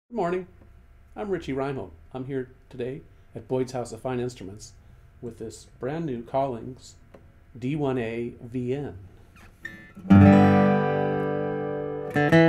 Good morning. I'm Richie Reinhold. I'm here today at Boyd's House of Fine Instruments with this brand new Collings D1A VN.